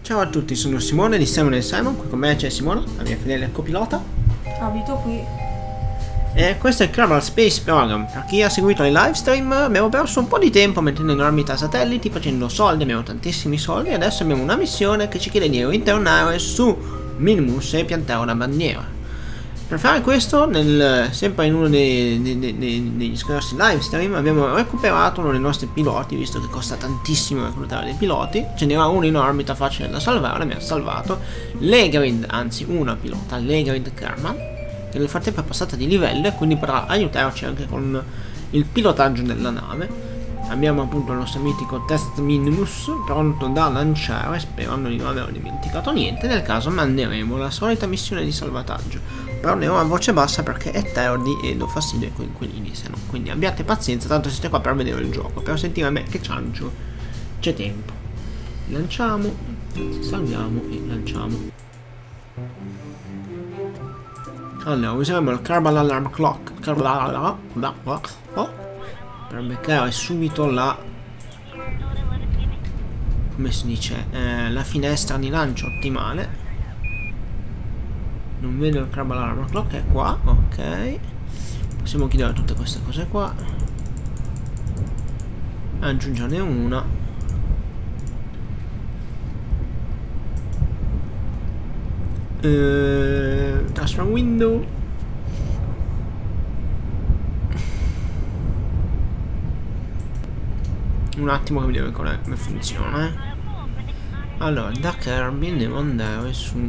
Ciao a tutti, sono Simone di Simon Simon, qui con me c'è Simona, la mia fedele copilota. Abito qui. E questo è il Kerbal Space Program. Per chi ha seguito le live stream, abbiamo perso un po' di tempo mettendo in orbita satelliti, facendo soldi, abbiamo tantissimi soldi, e adesso abbiamo una missione che ci chiede di ritornare su Minmus e piantare una bandiera. Per fare questo, sempre in uno degli scorsi live stream, abbiamo recuperato uno dei nostri piloti, visto che costa tantissimo reclutare dei piloti. Ce n'era uno in orbita facile da salvare, l'abbiamo salvato. Legrid, anzi una pilota, Legrid Kerman, che nel frattempo è passata di livello e quindi potrà aiutarci anche con il pilotaggio della nave. Abbiamo appunto il nostro mitico test Minmus pronto da lanciare, sperando di non aver dimenticato niente. Nel caso manderemo la solita missione di salvataggio, però ne ho a voce bassa perché è tardi e do fastidio ai coinquilini, se no. Quindi abbiate pazienza, tanto siete qua per vedere il gioco, per sentire a me che ciancio. C'è tempo. Lanciamo, salviamo e lanciamo. Allora, useremo il Kerbal Alarm Clock per beccare subito la, come si dice, la finestra di lancio ottimale. Non vedo il Kerbal Alarm Clock, è qua, ok. Possiamo chiudere tutte queste cose qua, aggiungerne una. Transfer window. Un attimo che vedo come funziona. Allora, da Kirby devo andare su.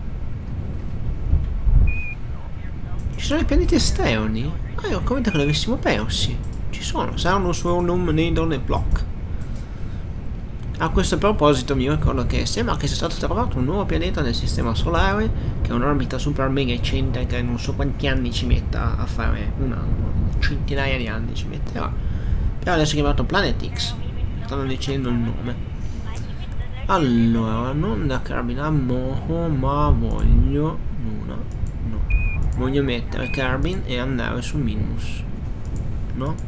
Ci sono i pianeti esterni? Ah, io ho commentato che li avessimo persi. Ci sono, saranno su un Needle e Block. A questo proposito mi ricordo che sembra che sia stato trovato un nuovo pianeta nel sistema solare, che è un'orbita super mega eccentrica e non so quanti anni ci metta a fare, una centinaia di anni ci metterà. Però adesso è chiamato Planet X, stanno dicendo il nome. Allora, non da Carbine Moho, ma voglio voglio mettere Carbine e andare su Minmus, no?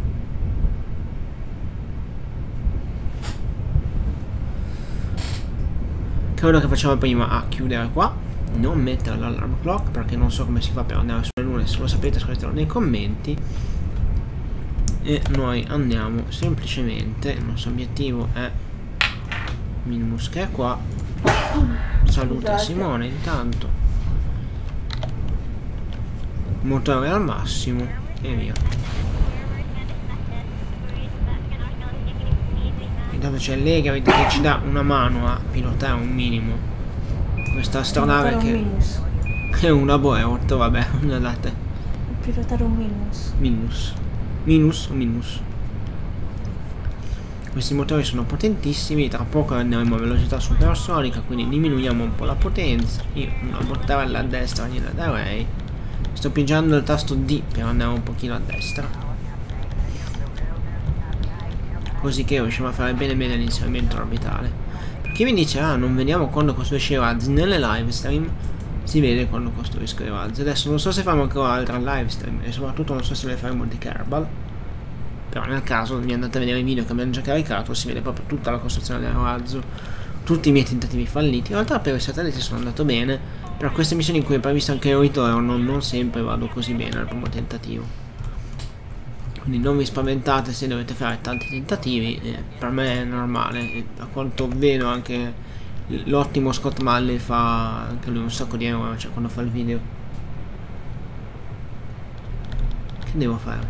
Quello che facciamo prima a chiudere qua, non mettere l'alarm clock perché non so come si fa per andare sulle lune. Se lo sapete scrivetelo nei commenti. E noi andiamo semplicemente, il nostro obiettivo è Minmus che è qua. Saluta Simone intanto, motore al massimo e via. Intanto c'è Legrid che ci dà una mano a pilotare un minimo questa astronave che è un laboratorio, vabbè, guardate. Pilotare un Minmus. Minus. Questi motori sono potentissimi, tra poco andremo a velocità supersonica, quindi diminuiamo un po' la potenza. Io una bottarella a destra gliela darei. Sto pigiando il tasto D per andare un pochino a destra, così che riusciamo a fare bene l'inserimento orbitale. Per chi mi dice non vediamo quando costruisce i razzi nelle live stream, si vede quando costruisco i razzi. Adesso non so se faremo ancora altre live stream e soprattutto non so se le faremo di Kerbal, però nel caso mi andate a vedere i video che abbiamo già caricato, si vede proprio tutta la costruzione del razzo, tutti i miei tentativi falliti. In realtà per i satelliti sono andato bene, per queste missioni in cui è previsto anche il ritorno non sempre vado così bene al primo tentativo. Quindi non vi spaventate se dovete fare tanti tentativi, per me è normale. A quanto vedo anche l'ottimo Scott Malley fa anche lui un sacco di euro, cioè quando fa il video. Che devo fare?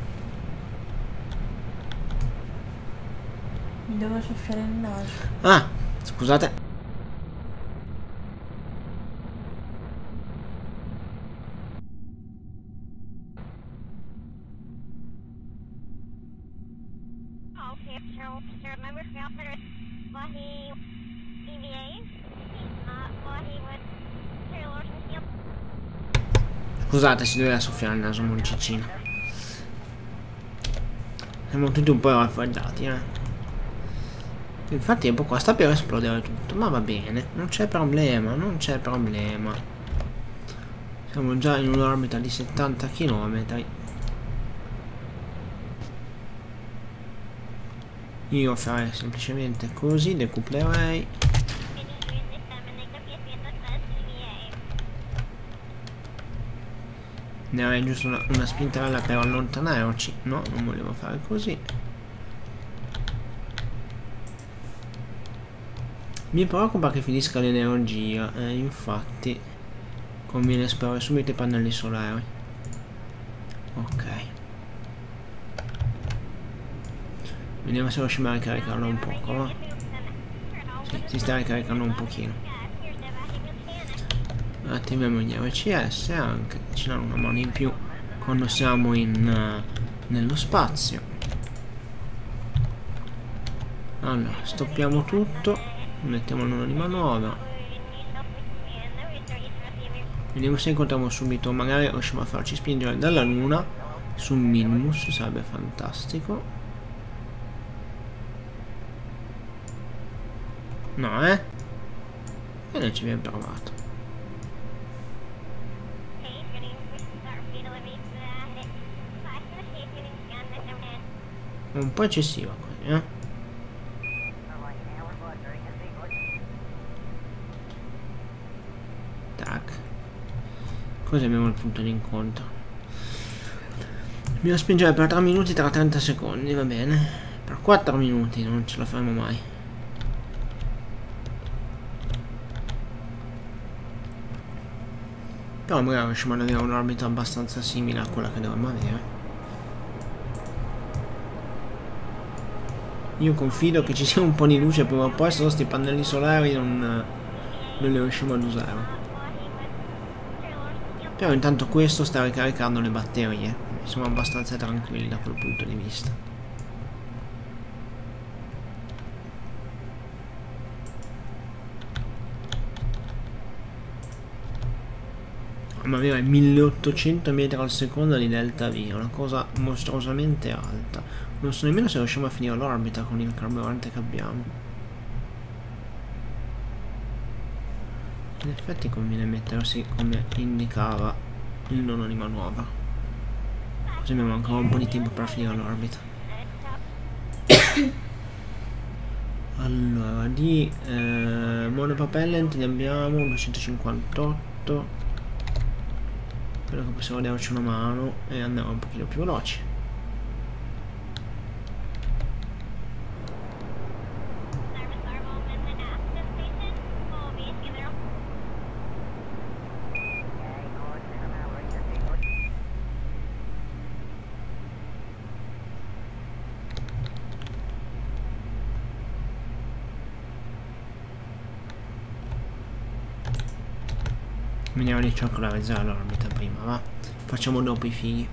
Mi devo soffiare il naso. Ah, scusate. Scusate, si doveva soffiare il naso moncicino. Siamo tutti un po' raffreddati, Infatti tempo qua sta per esplodere tutto, ma va bene, non c'è problema. Siamo già in un'orbita di 70 km. Io farei semplicemente così, decuplerei Ne avrei giusto una spintarella per allontanarci. No, non volevo fare così. Mi preoccupa che finisca l'energia. Infatti conviene sparare subito i pannelli solari. Ok. Vediamo se riusciamo a ricaricarlo un poco, va? Sì, si sta ricaricando un pochino. Attiviamo gli RCS anche, ci danno una mano in più quando siamo nello spazio. Allora, stoppiamo tutto, mettiamo il nodo di manovra. Vediamo se incontriamo subito, magari riusciamo a farci spingere dalla Luna su Minmus, sarebbe fantastico. No, e noi ci abbiamo provato. Un po' eccessiva così, eh? Tac. Così abbiamo il punto di incontro. Dobbiamo spingere per 3 minuti tra 30 secondi, va bene. Per 4 minuti non ce la faremo mai. Però magari riusciamo ad avere un'orbita abbastanza simile a quella che dovremmo avere. Io confido che ci sia un po' di luce prima o poi, se no sti pannelli solari non li riusciamo ad usare. Però intanto questo sta ricaricando le batterie. Siamo abbastanza tranquilli da quel punto di vista. Ma avere 1800 metri al secondo di delta V è una cosa mostruosamente alta. Non so nemmeno se riusciamo a finire l'orbita con il carburante che abbiamo. In effetti conviene mettersi come indicava il nodo di manovra, così abbiamo ancora un po' di tempo per finire l'orbita. Allora, di monopropellant ne abbiamo 258. Spero che possiamo darci una mano e andare un pochino più veloci. Vediamo di circolarizzare l'orbita prima, va? Facciamo dopo i figli.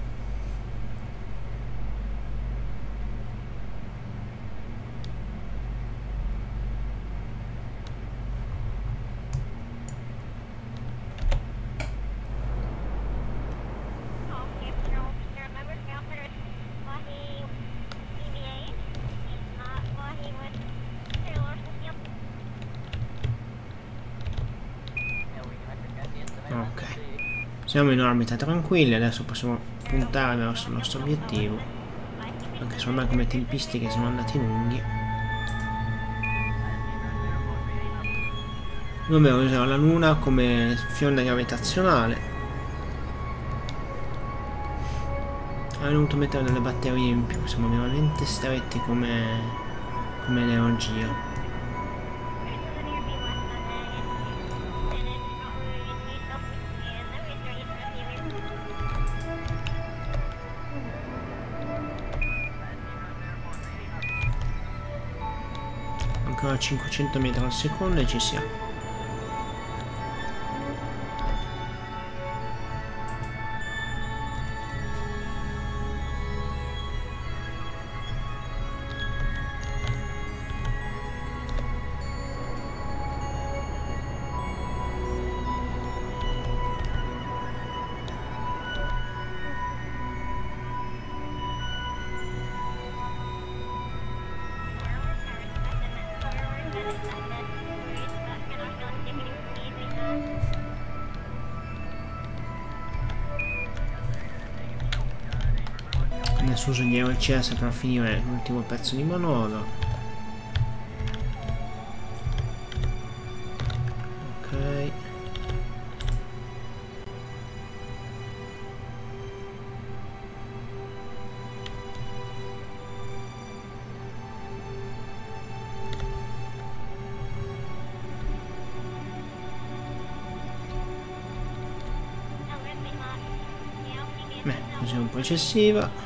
Ok, siamo in orbita tranquilli, adesso possiamo puntare verso il nostro obiettivo, anche se ormai come tempistiche siamo andati lunghi. Dobbiamo usare la Luna come fionda gravitazionale. Avrei dovuto mettere delle batterie in più, siamo veramente stretti come energia. Ancora 500 metri al secondo e ci siamo. Adesso uso gli RCS per finire l'ultimo pezzo di manovra. Ok. Beh, così è un po' eccessiva.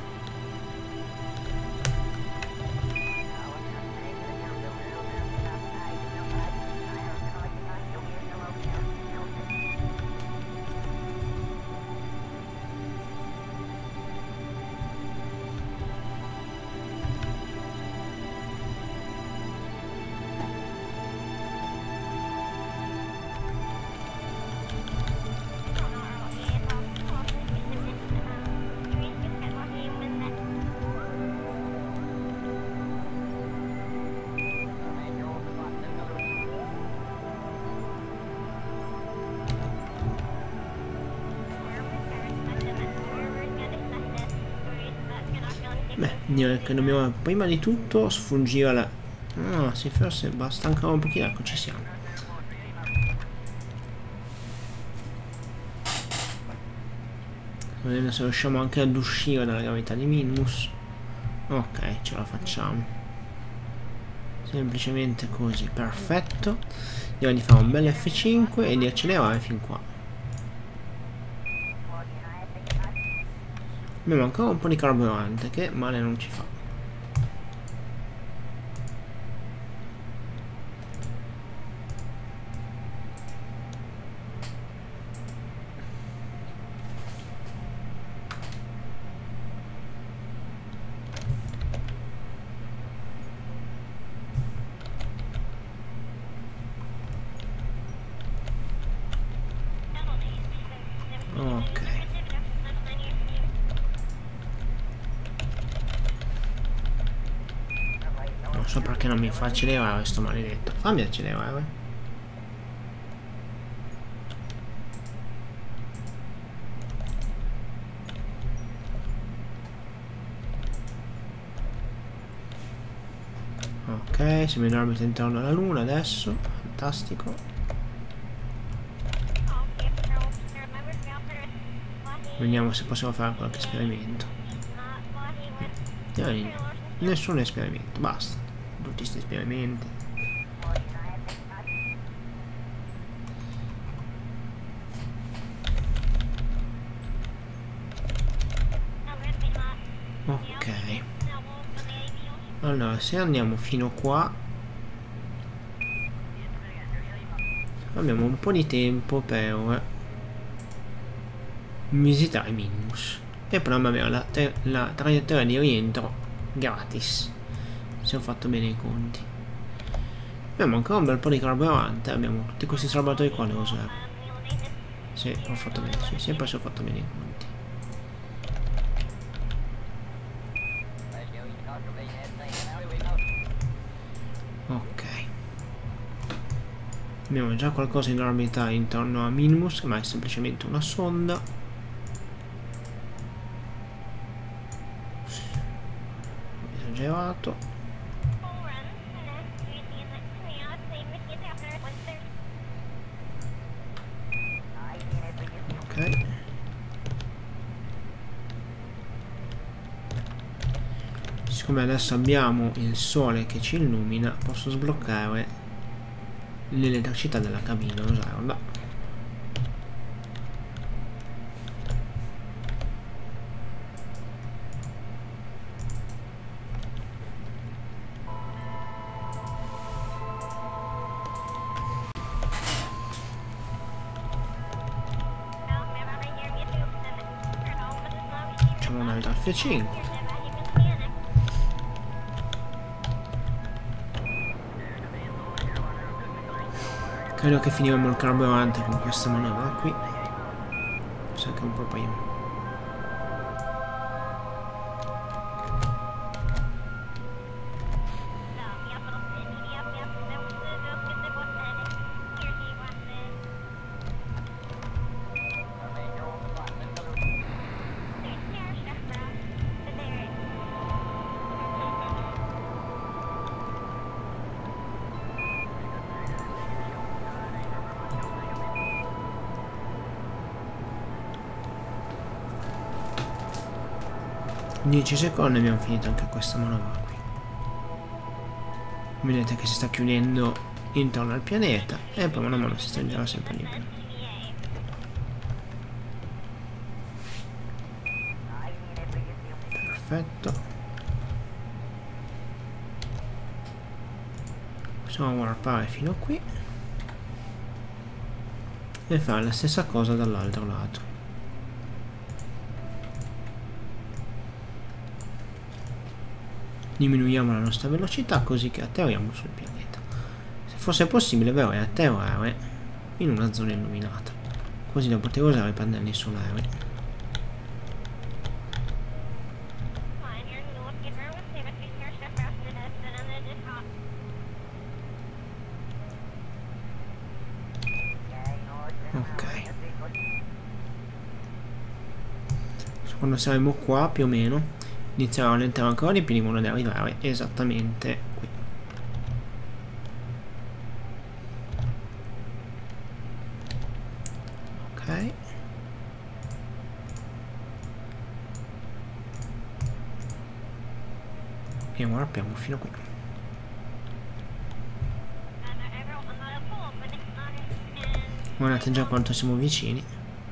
Beh, direi che dobbiamo prima di tutto sfuggire la... No, sì, forse basta ancora un pochino, ecco, ci siamo. Vediamo se riusciamo anche ad uscire dalla gravità di Minmus. Ok, ce la facciamo. Semplicemente così, perfetto. Direi di fare un bel F5 e di accelerare fin qua. Abbiamo ancora un po' di carburante che male non ci fa. Ok. Non so perché non mi fa accelerare sto maledetto. Fammi accelerare. Ok, siamo in orbita intorno alla Luna adesso. Fantastico. Vediamo se possiamo fare qualche esperimento. Nessun esperimento, basta. Tutti questi esperimenti. Ok. Allora, se andiamo fino qua abbiamo un po' di tempo per visitare Minmus e potremmo avere la traiettoria di rientro gratis, se ho fatto bene i conti. Abbiamo ancora un bel po' di carburante, abbiamo tutti questi salvatori qua, devo usare. Sì, ho fatto bene, sì, sempre se ho fatto bene i conti. Ok. Abbiamo già qualcosa in orbita intorno a Minmus, ma è semplicemente una sonda. Esagerato. Ok. Siccome adesso abbiamo il sole che ci illumina, posso sbloccare l'elettricità della cabina, usarla. Facciamo un'altra F5. Credo che finiremo il carburante con questa manovra qui. Mi sa che un po' prima. In 10 secondi abbiamo finito anche questa manovra qui. Vedete che si sta chiudendo intorno al pianeta e poi man mano si stringerà sempre di più. Perfetto. Possiamo warpare fino a qui e fare la stessa cosa dall'altro lato. Diminuiamo la nostra velocità così che atterriamo sul pianeta. Se fosse possibile però è atterrare in una zona illuminata, così da poter usare i pannelli solari. Ok, quando saremo qua più o meno inizierà a rallentare ancora di più in modo da arrivare esattamente qui. Ok, e warpiamo fino a qui. Guardate già quanto siamo vicini.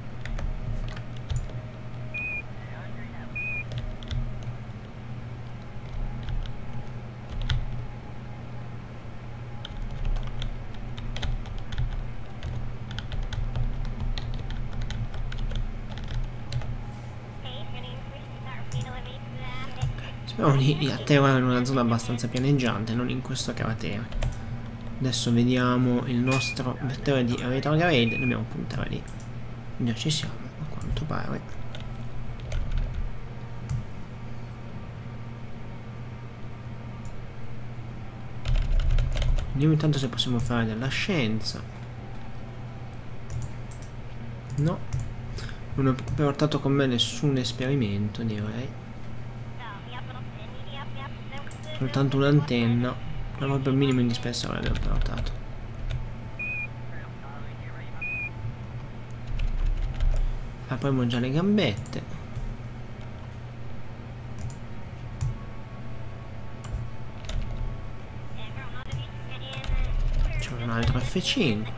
Speriamo di atterrare in una zona abbastanza pianeggiante, non in questo cratere. Adesso vediamo il nostro vettore di retrograde, dobbiamo puntare lì. Già ci siamo, a quanto pare. Vediamo intanto se possiamo fare della scienza. No, non ho portato con me nessun esperimento, direi. Soltanto un'antenna. Ma proprio il minimo indispensabile abbiamo portato. Apriamo già le gambette. C'è un altro F5.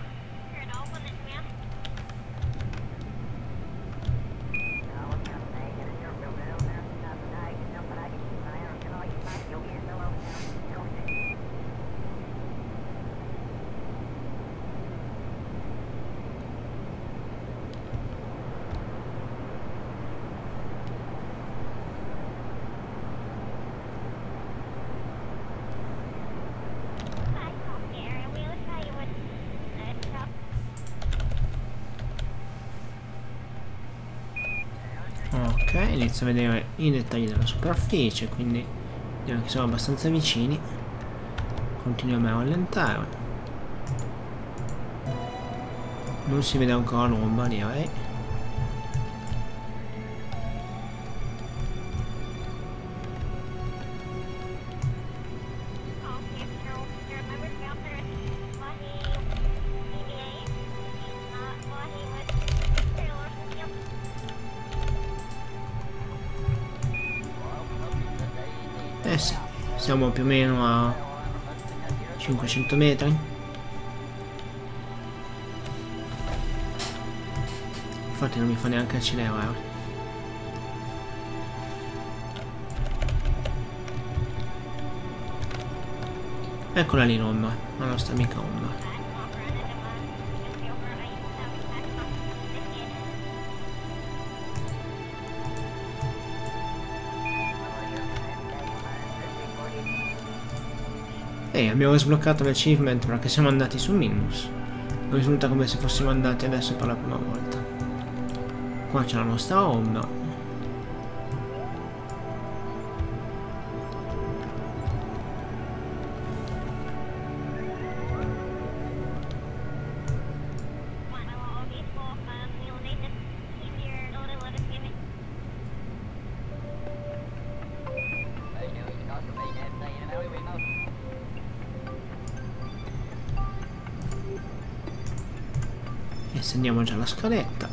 Ok, inizio a vedere i dettagli della superficie, quindi direi che siamo abbastanza vicini. Continuiamo a rallentare. Non si vede ancora l'ombra, direi. Eh sì, siamo più o meno a 500 metri. Infatti non mi fa neanche accelerare. Eccola lì l'ombra, la nostra amica ombra. E abbiamo sbloccato l'achievement perché siamo andati su Minmus. Risulta come se fossimo andati adesso per la prima volta. Qua c'è la nostra ombra. E segniamo già la scaletta.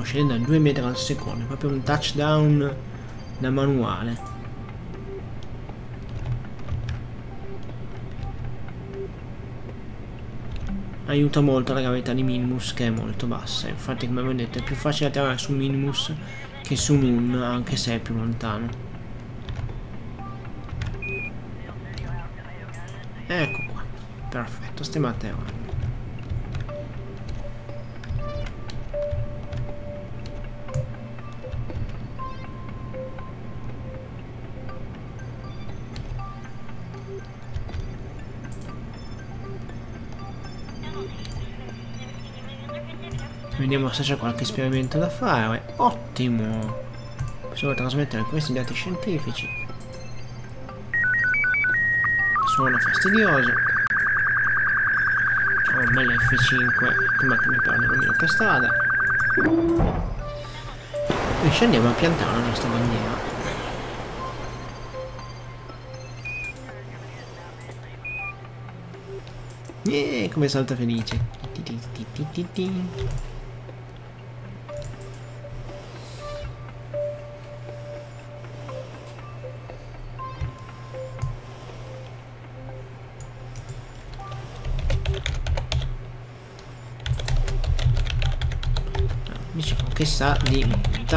scendendo a 2 metri al secondo, proprio un touchdown da manuale. Aiuta molto la gravità di Minimus, che è molto bassa, infatti come vedete è più facile atterrare su Minimus che su Moon, anche se è più lontano. Ecco qua, perfetto, stiamo atterrando. Vediamo se c'è qualche esperimento da fare. Ottimo! Possiamo trasmettere questi dati scientifici. Suono fastidioso. Facciamo un bel F5. Com'è che mi prende la mia autostrada? E scendiamo a piantare la nostra bandiera. Come salta felice. Diciamo che sa di monta.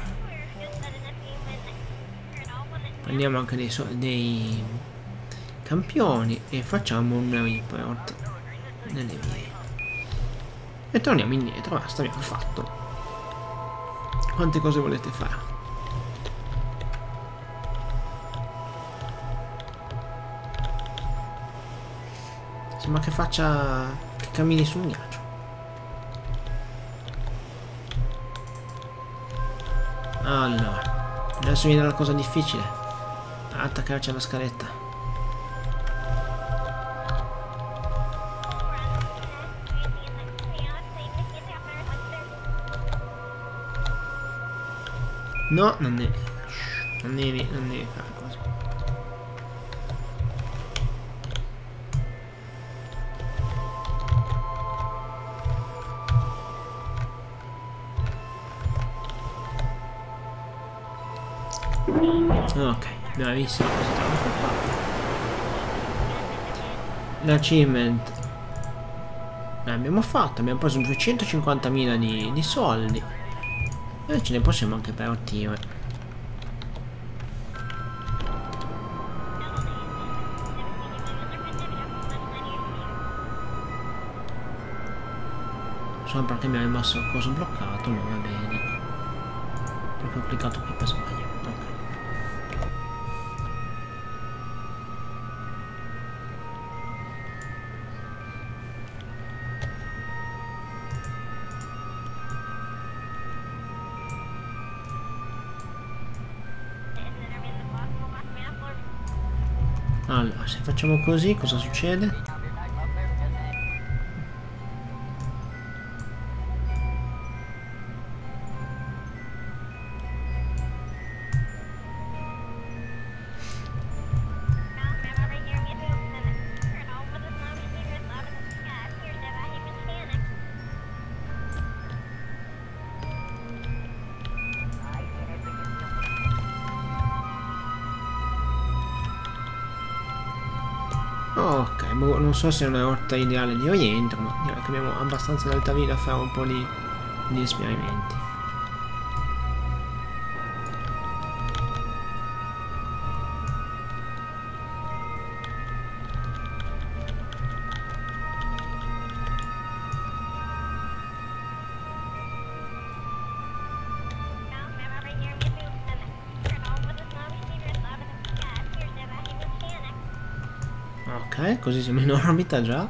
Prendiamo anche dei campioni e facciamo un report nelle vie. E torniamo indietro, basta, abbiamo fatto. Quante cose volete fare? Sembra che che cammini sul ghiaccio. Allora, adesso viene la cosa difficile. Attaccarci alla scaletta. No, non devi fare così. Ok, bravissimo, l'achievement l'abbiamo fatto, abbiamo preso 250.000 di soldi e ce ne possiamo anche partire. Solo perché mi ha rimasto il coso bloccato, ma va bene, perché ho cliccato qui per sbaglio. Allora, se facciamo così, cosa succede? Ok, non so se è una rotta ideale di rientro, ma direi che abbiamo abbastanza delta vita a fare un po' di esperimenti. Ok, così siamo in orbita già.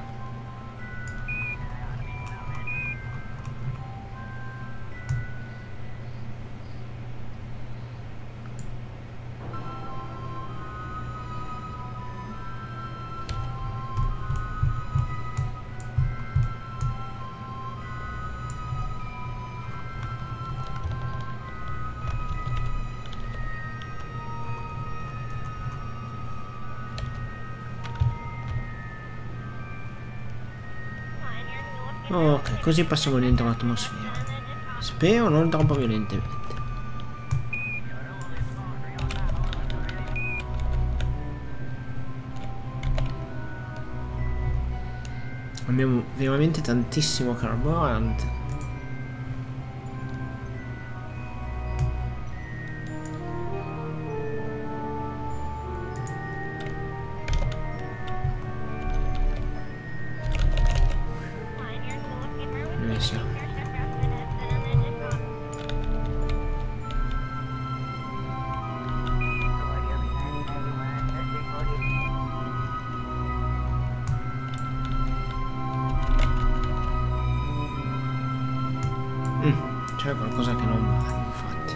Ok, così passiamo dentro l'atmosfera. Spero non troppo violentemente. Abbiamo veramente tantissimo carburante. Dove siamo? C'è qualcosa che non va, infatti.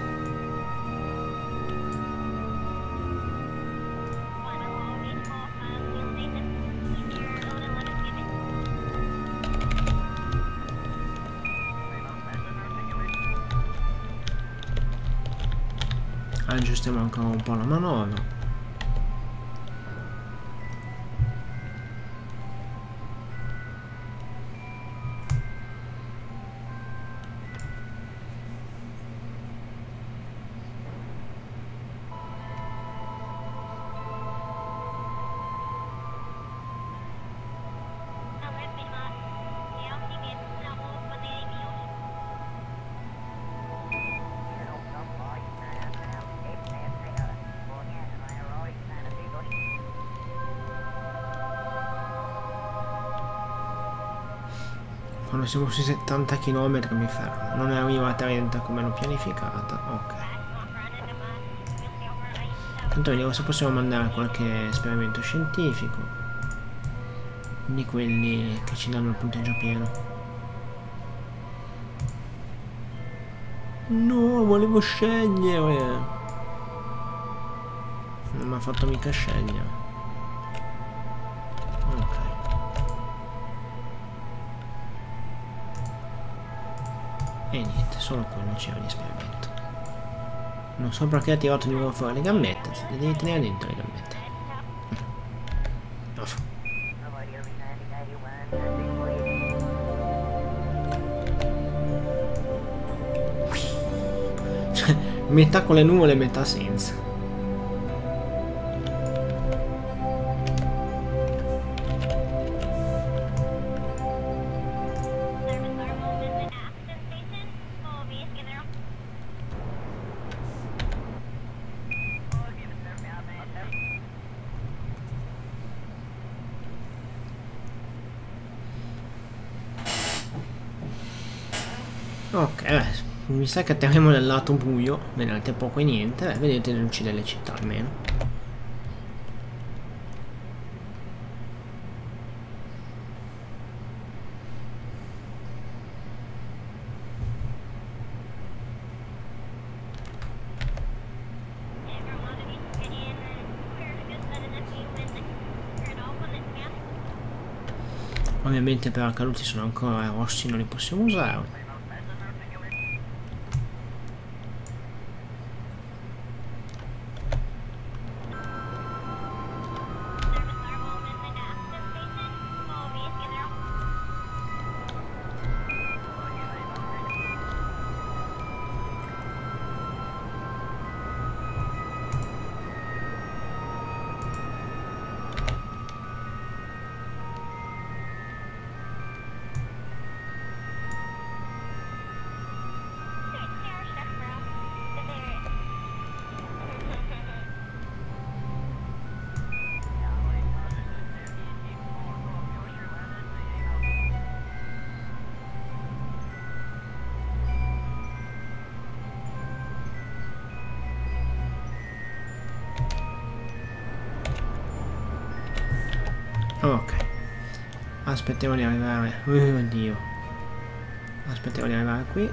Aggiustiamo ancora un po' la manovra. Quando siamo sui 70 km mi fermo, non arrivo a 30 come l'ho pianificata. Ok. Tanto vediamo se possiamo mandare qualche esperimento scientifico di quelli che ci danno il punteggio pieno. No, volevo scegliere. Non mi ha fatto mica scegliere. Ok. E niente, solo quello c'era di esperimento. Non so perché ha tirato di nuovo fuori le gambette, le devi tenere dentro le gambette. Off. Cioè, metà con le nuvole e metà senza. Ok, mi sa che atterremo nel lato buio, vedete poco e niente, vedete le luci delle città almeno. Ovviamente i paracaduti sono ancora rossi, non li possiamo usare. Ok, aspettiamo di arrivare. Oddio, aspettiamo di arrivare qui.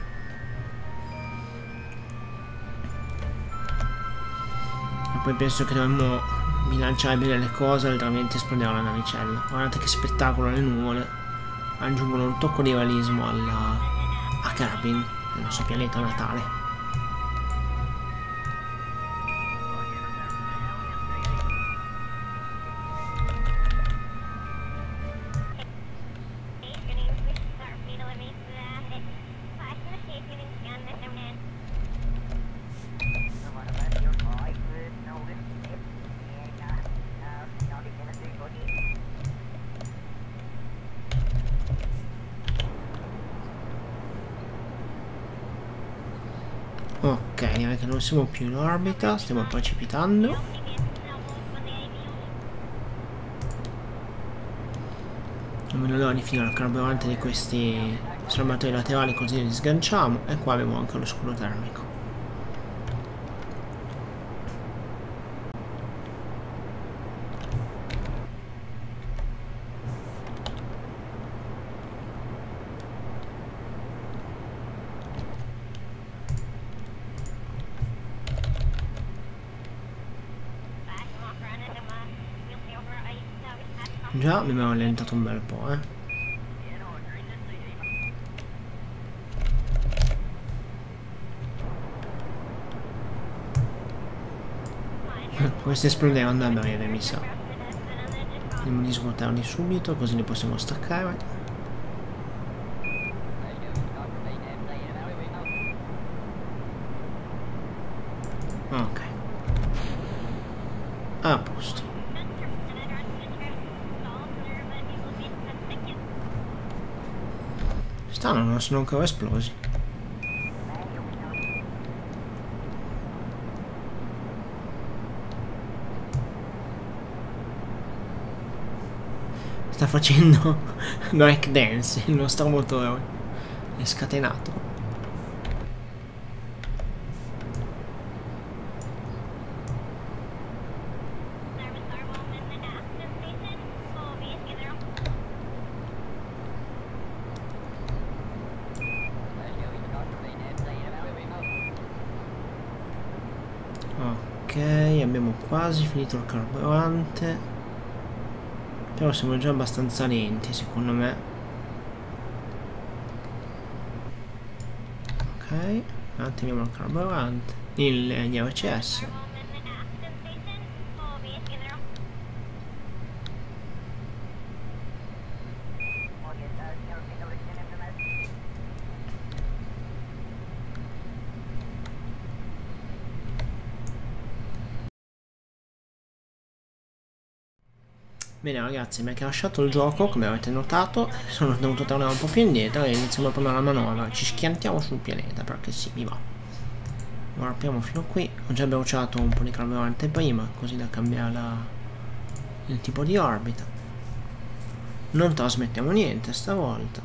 E poi penso che dovremmo bilanciare bene le cose, altrimenti esploderà la navicella. Guardate che spettacolo, le nuvole aggiungono un tocco di realismo a Kerbin, il nostro pianeta natale. Ok, direi che non siamo più in orbita, stiamo precipitando. Non vedo l'ora di finire il carburante di questi serbatoi laterali, così li sganciamo. E qua abbiamo anche lo scudo termico. Già mi abbiamo allentato un bel po', Questi esplodevano da breve, mi sa. Andiamo di svuotarli subito, così li possiamo staccare. Ok. A posto. Stanno, non sono ancora esplosi. Sta facendo break dance, il nostro motore è scatenato. Ok, abbiamo quasi finito il carburante. Però siamo già abbastanza lenti, secondo me. Ok, attiviamo il carburante, gli ACS. Bene ragazzi, mi è crashato il gioco, come avete notato, sono dovuto tornare un po' più indietro e iniziamo a prendere la manovra. Ci schiantiamo sul pianeta, perché sì, mi va. Warpiamo fino qui, ho già bruciato un po' di carburante prima, così da cambiare il tipo di orbita. Non trasmettiamo niente stavolta.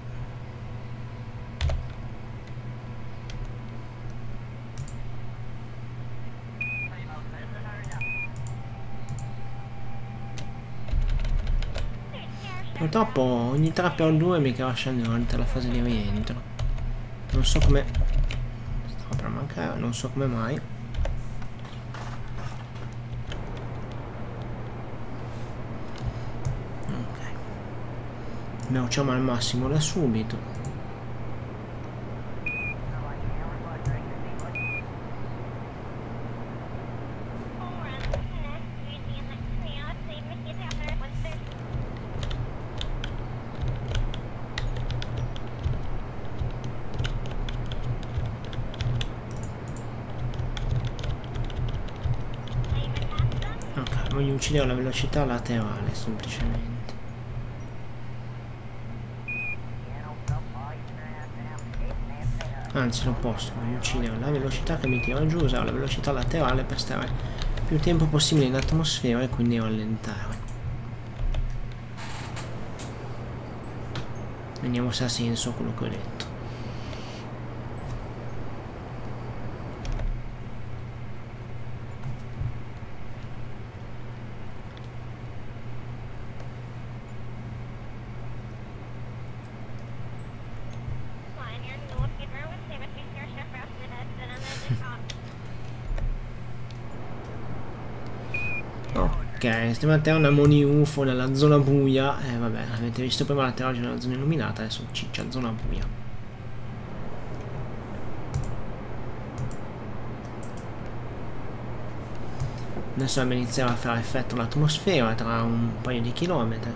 Purtroppo ogni 3x2 mi crasha durante la fase di rientro. Non so come... Stavo per mancare, non so come mai. Ok. Bruciamo al massimo da subito. Voglio uccidere la velocità laterale semplicemente. Anzi l'opposto, voglio uccidere la velocità che mi tira giù, usare la velocità laterale per stare più tempo possibile in atmosfera e quindi rallentare. Vediamo se ha senso quello che ho detto. Ok, stiamo atterrando a Moni UFO nella zona buia. Vabbè, avete visto prima l'atterraggio nella zona illuminata, adesso ciccia zona buia. Adesso dovrebbe iniziare a fare effetto l'atmosfera tra un paio di chilometri.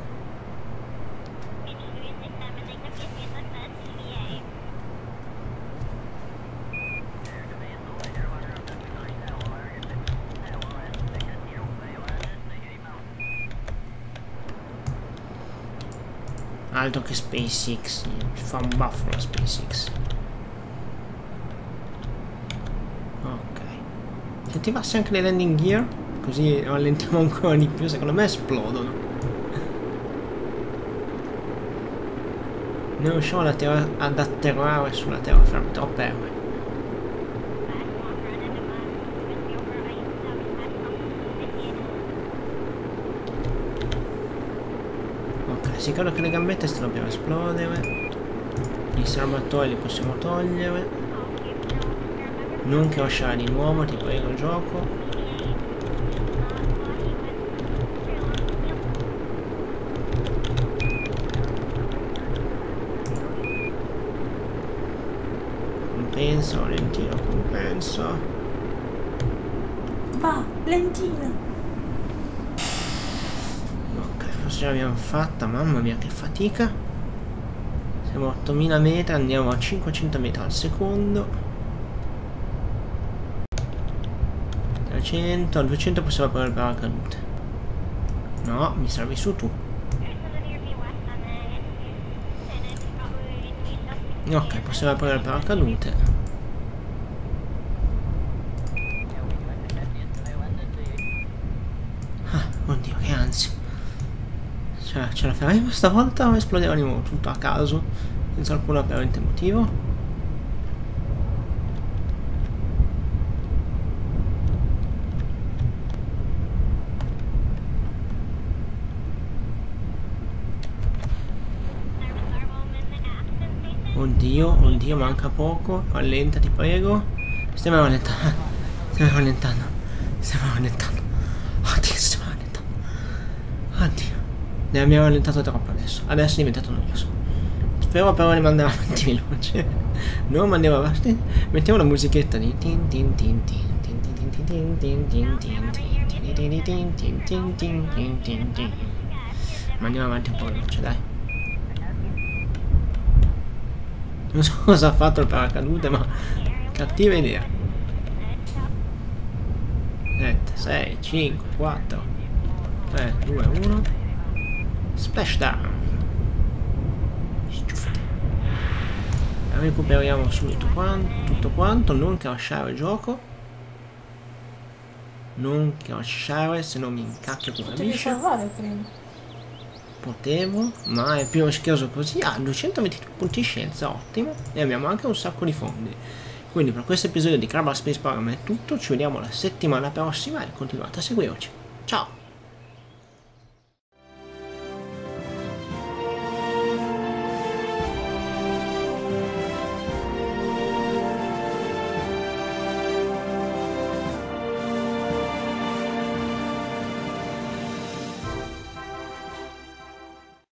Altro che SpaceX, fa un baffo la SpaceX. Se attivassi anche le landing gear, così rallentiamo ancora di più, secondo me esplodono. Non riusciamo ad atterrare sulla terraferma, troppe errore. Ok, si credo che le gambette stiano per esplodere. I serbatoi li possiamo togliere. Non crashare di nuovo, ti prego il gioco. Compensa, lentino, compensa. Va, lentina. Ok, forse ce l'abbiamo fatta, mamma mia che fatica. Siamo a 8000 metri, andiamo a 500 metri al secondo. 300, al 200 possiamo aprire il paracadute. No, mi servi su tu. Ok, possiamo aprire il paracadute. Ah, oddio, che ansia. Cioè, ce la faremo stavolta o esplodeva di nuovo tutto a caso, senza alcun apparente motivo? Oddio, oddio, manca poco. Rallenta, ti prego. Stiamo rallentando. Stiamo rallentando. Stiamo rallentando. Oddio, stiamo rallentando. Oddio. Ne abbiamo rallentato troppo adesso. Adesso è diventato noioso. Spero però di mandare avanti veloce. Non mandiamo avanti. Mettiamo la musichetta di tin tin tin tin tin tin tin tin tin tin tin tin tin tin. Ma andiamo avanti un po' veloce, dai. Non so cosa ha fatto il paracadute, ma cattiva idea. 7, 6, 5, 4, 3, 2, 1. Splashdown. Recuperiamo subito tutto quanto. Non crashare il gioco. Non crashare, se no mi incacchio come bisce. Potevo, ma è più rischioso così. Ah, 222 punti scienza, ottimo. E abbiamo anche un sacco di fondi. Quindi per questo episodio di Kerbal Space Program è tutto. Ci vediamo la settimana prossima e continuate a seguirci. Ciao!